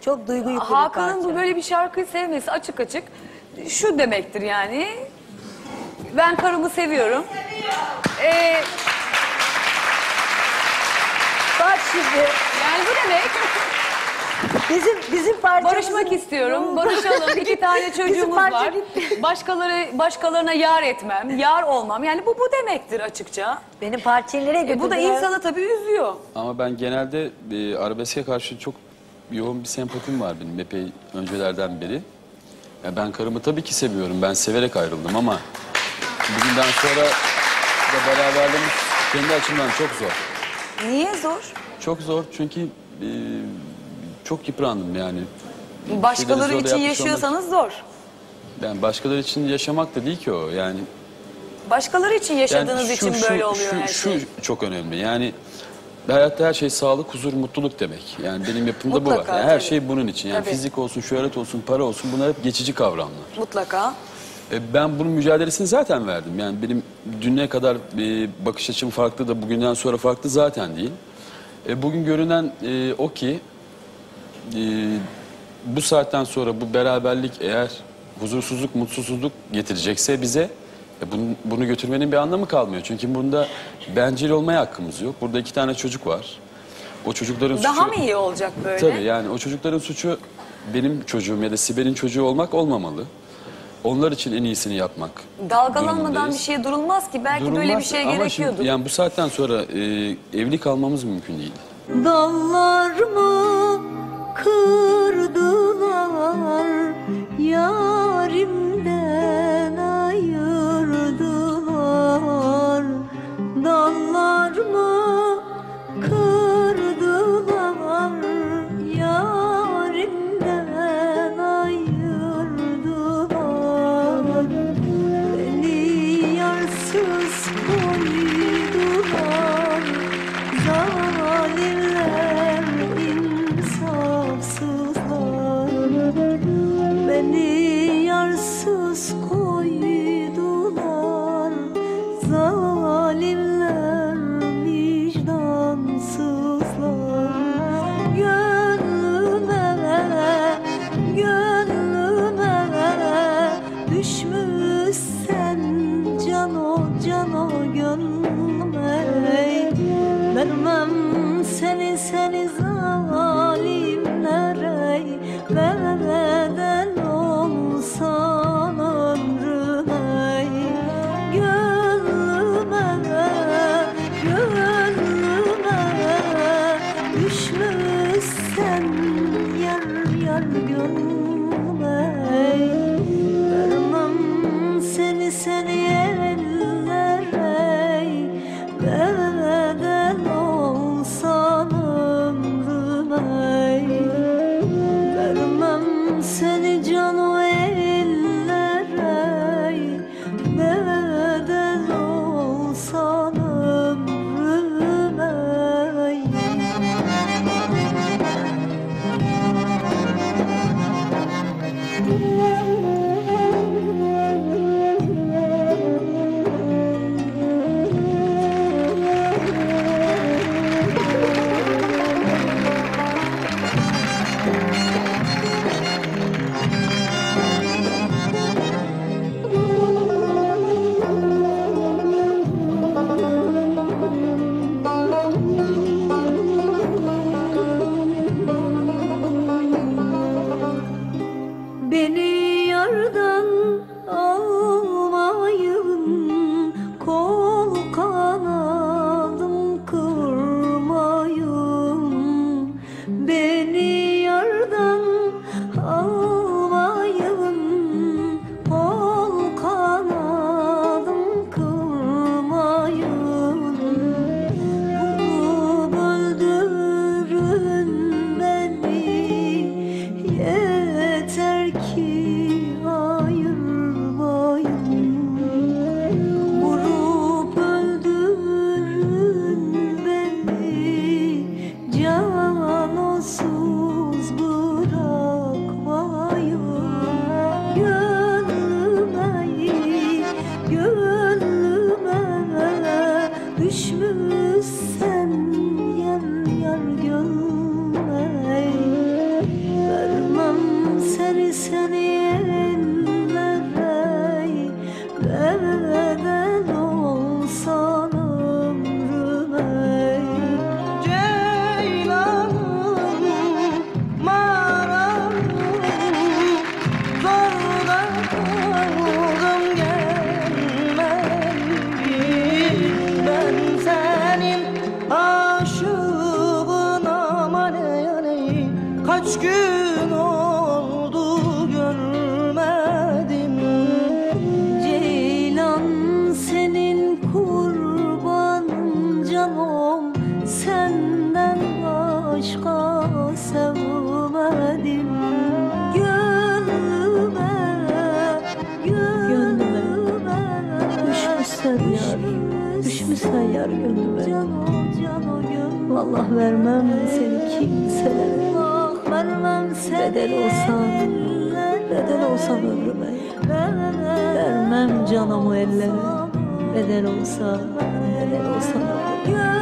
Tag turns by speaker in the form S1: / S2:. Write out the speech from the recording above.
S1: Çok duygu yüklü bir
S2: Hakan'ın
S1: parça.
S2: bu böyle bir şarkıyı sevmesi açık açık şu demektir yani. Ben karımı seviyorum.
S1: Bak şimdi
S2: Yani bu demek.
S1: bizim parçamızın...
S2: Barışmak istiyorum. Barışalım. 2 tane çocuğumuz
S1: parça
S2: var.
S1: gitti.
S2: Başkalarına yar etmem, yar olmam. Yani bu demektir açıkça.
S1: Benim parçayı nereye götürdüler?
S2: Bu da insanı tabii üzüyor.
S3: Ama ben genelde arabeske karşı çok yoğun bir sempatim var benim epey öncelerden beri. Ya ben karımı tabii ki seviyorum. Ben severek ayrıldım ama bugünden sonra da beraberliğimiz kendi açımdan çok zor.
S2: Niye zor?
S3: Çok zor çünkü çok yıprandım yani.
S2: Başkaları
S3: Şeyleri
S2: için
S3: zorla
S2: yaşıyorsanız zor.
S3: Yani başkaları için yaşamak da değil ki o yani.
S2: Başkaları için yaşadığınız
S3: Yani
S2: için böyle oluyor her şey.
S3: Şu çok önemli yani hayatta her şey sağlık, huzur, mutluluk demek. Yani benim yapımda bu
S2: Mutlaka,
S3: var. Yani her
S2: tabii.
S3: şey bunun için. Yani
S2: Tabii.
S3: fizik olsun, şöhret olsun, para olsun bunlar hep geçici kavramlar.
S2: Mutlaka.
S3: Ben bunun mücadelesini zaten verdim. Yani benim düne kadar bakış açım farklı da bugünden sonra farklı zaten değil. Bugün görünen o ki bu saatten sonra bu beraberlik eğer huzursuzluk, mutsuzluk getirecekse bize bunu götürmenin bir anlamı kalmıyor. Çünkü bunda bencil olmaya hakkımız yok. Burada 2 tane çocuk var. O çocukların suçu...
S2: Daha mı iyi olacak böyle?
S3: Tabii yani o çocukların suçu benim çocuğum ya da Sibel'in çocuğu olmak olmamalı. Onlar için en iyisini yapmak
S2: Dalgalanmadan
S3: durumundayız.
S2: bir şeye durulmaz ki. Belki böyle bir
S3: Durulmaz
S2: şey
S3: ama
S2: gerekiyordu.
S3: şimdi, yani bu saatten sonra evli kalmamız mümkün değil.
S1: Dallarımı kırdılar, yarimden ayırdılar. Dallarımı kırdılar, yarimden ayırdılar. Beni yarsız koydular, zalimler, insafsızlar. Beni yarsız koydular, zalimler, vicdansızlar. Gönlüme düşmüşsen cano gönlüme. Vermem seni zalimlere, bedel olsan ömrüme. Gönlüme düşmüşsen yar gönlüme. Vermem seni ellere, bedel olsan ömrüme. Vermem seni canı ellere, bedel olsan ömrüme. Kaç gün oldu görmedim. Ceylan senin kurbanın canım, senden başka sevmedim. Gönlüme düşmüşsen yar, düşmüşsen yar gönlüme. Vallahi vermem seni kimselere. Bedel olsan ömrüme. Vermem canımı ellere. Bedel olsan ömrüme.